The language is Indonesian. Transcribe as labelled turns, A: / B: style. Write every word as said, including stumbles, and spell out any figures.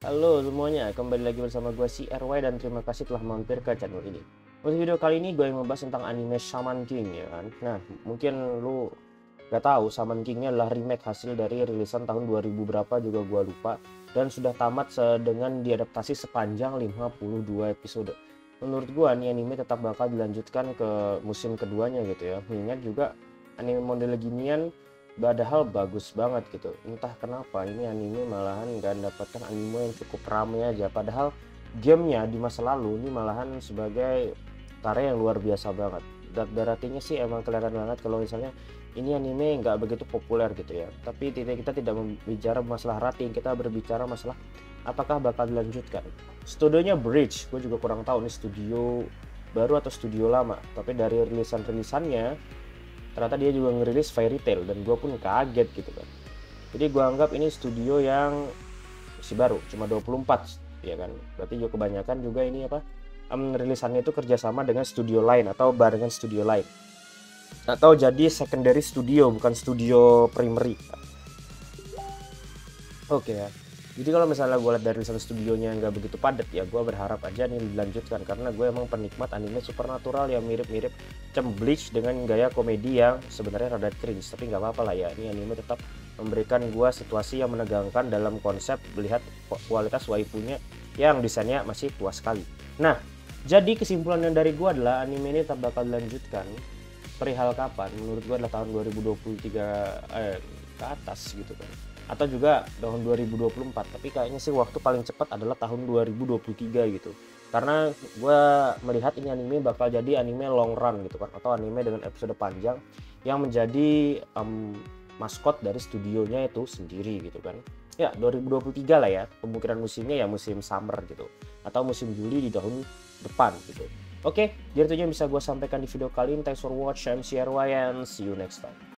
A: Halo semuanya, kembali lagi bersama gue si R Y dan terima kasih telah mampir ke channel ini. Untuk video kali ini gue yang membahas tentang anime Shaman King ya kan. Nah, mungkin lu gak tahu Shaman King ini adalah remake hasil dari rilisan tahun dua ribu berapa juga gue lupa, dan sudah tamat dengan diadaptasi sepanjang lima puluh dua episode. Menurut gue nih anime tetap bakal dilanjutkan ke musim keduanya gitu ya. Mengingat juga anime model ginian padahal bagus banget gitu, entah kenapa ini anime malahan gak mendapatkan anime yang cukup rame aja, padahal gamenya di masa lalu ini malahan sebagai karya yang luar biasa banget. Dan artinya sih emang kelihatan banget kalau misalnya ini anime nggak begitu populer gitu ya, tapi tidak, kita tidak berbicara masalah rating, kita berbicara masalah apakah bakal dilanjutkan. Studionya Bridge, gue juga kurang tahu nih studio baru atau studio lama, tapi dari rilisan-rilisannya ternyata dia juga ngerilis Fairy Tail dan gue pun kaget gitu kan. Jadi gue anggap ini studio yang masih baru, cuma dua puluh empat ya kan. Berarti juga kebanyakan juga ini apa um, rilisannya itu kerjasama dengan studio lain atau barengan studio lain, atau jadi secondary studio bukan studio primary. Oke ya. Jadi kalau misalnya gue lihat dari rilisan studionya nggak begitu padat ya, gue berharap aja nih dilanjutkan, karena gue emang penikmat anime supernatural yang mirip-mirip macam Bleach dengan gaya komedi yang sebenarnya rada cringe, tapi nggak apa-apa lah ya. Ini anime tetap memberikan gue situasi yang menegangkan dalam konsep melihat kualitas waifunya yang desainnya masih puas sekali. Nah, jadi kesimpulan yang dari gue adalah anime ini tetap bakal dilanjutkan. Perihal kapan? Menurut gue adalah tahun dua ribu dua puluh tiga eh, ke atas gitu kan, atau juga tahun dua ribu dua puluh empat, tapi kayaknya sih waktu paling cepat adalah tahun dua ribu dua puluh tiga gitu, karena gue melihat ini anime bakal jadi anime long run gitu kan, atau anime dengan episode panjang yang menjadi um, maskot dari studionya itu sendiri gitu kan. Ya dua ribu dua puluh tiga lah ya, kemungkinan musimnya ya musim summer gitu, atau musim Juli di tahun depan gitu. Oke, jadi itu yang bisa gue sampaikan di video kali ini. Thanks for watching, I'm C R Y and see you next time.